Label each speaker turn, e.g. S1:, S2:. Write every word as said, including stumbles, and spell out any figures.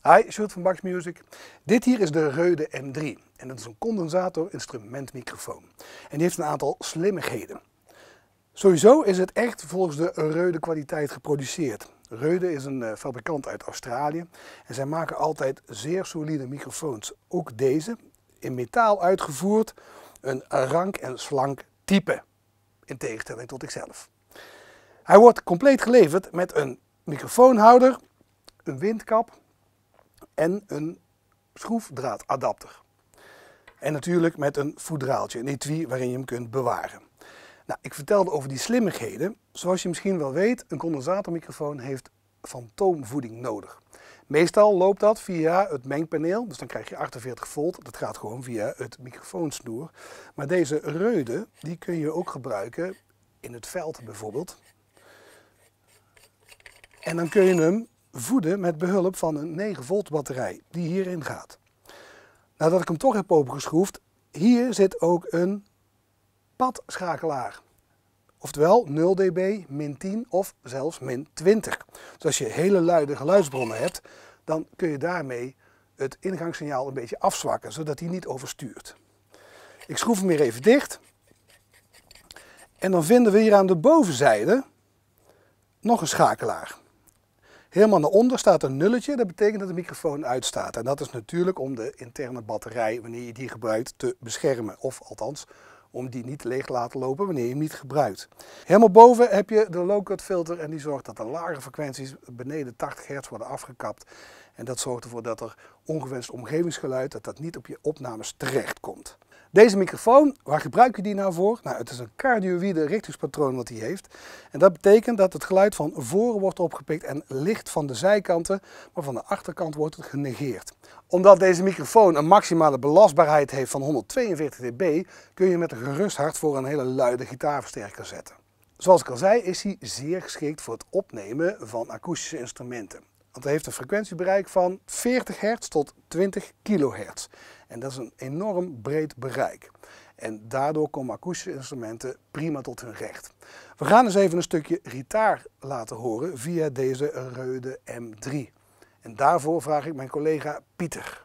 S1: Hi, Sjoerd van Bax Music. Dit hier is de Reude M drie en dat is een condensator-instrumentmicrofoon. En die heeft een aantal slimmigheden. Sowieso is het echt volgens de Reude kwaliteit geproduceerd. Reude is een uh, fabrikant uit Australië en zij maken altijd zeer solide microfoons. Ook deze, in metaal uitgevoerd, een rank en slank type, in tegenstelling tot ikzelf. Hij wordt compleet geleverd met een microfoonhouder, een windkap en een schroefdraadadapter. En natuurlijk met een voedraaltje, een etui waarin je hem kunt bewaren. Nou, ik vertelde over die slimmigheden. Zoals je misschien wel weet, een condensatormicrofoon heeft fantoomvoeding nodig. Meestal loopt dat via het mengpaneel, dus dan krijg je achtenveertig volt. Dat gaat gewoon via het microfoonsnoer. Maar deze Reude, die kun je ook gebruiken in het veld bijvoorbeeld. En dan kun je hem voeden met behulp van een negen volt batterij die hierin gaat. Nadat ik hem toch heb opengeschroefd, hier zit ook een padschakelaar. Oftewel nul decibel, min tien of zelfs min twintig. Dus als je hele luide geluidsbronnen hebt, dan kun je daarmee het ingangssignaal een beetje afzwakken, zodat hij niet overstuurt. Ik schroef hem weer even dicht. En dan vinden we hier aan de bovenzijde nog een schakelaar. Helemaal naar onder staat een nulletje, dat betekent dat de microfoon uitstaat. En dat is natuurlijk om de interne batterij, wanneer je die gebruikt, te beschermen. Of althans, om die niet leeg te laten lopen wanneer je hem niet gebruikt. Helemaal boven heb je de low-cut filter en die zorgt dat de lage frequenties beneden tachtig hertz worden afgekapt. En dat zorgt ervoor dat er ongewenst omgevingsgeluid, dat dat niet op je opnames terecht komt. Deze microfoon, waar gebruik je die nou voor? Nou, het is een cardioïde richtingspatroon wat hij heeft. En dat betekent dat het geluid van voren wordt opgepikt en licht van de zijkanten, maar van de achterkant wordt het genegeerd. Omdat deze microfoon een maximale belastbaarheid heeft van honderdtweeënveertig decibel, kun je met een gerust hart voor een hele luide gitaarversterker zetten. Zoals ik al zei, is hij zeer geschikt voor het opnemen van akoestische instrumenten. Want hij heeft een frequentiebereik van veertig hertz tot twintig kilohertz. En dat is een enorm breed bereik. En daardoor komen akoestische instrumenten prima tot hun recht. We gaan eens even een stukje gitaar laten horen via deze Reude M drie. En daarvoor vraag ik mijn collega Pieter.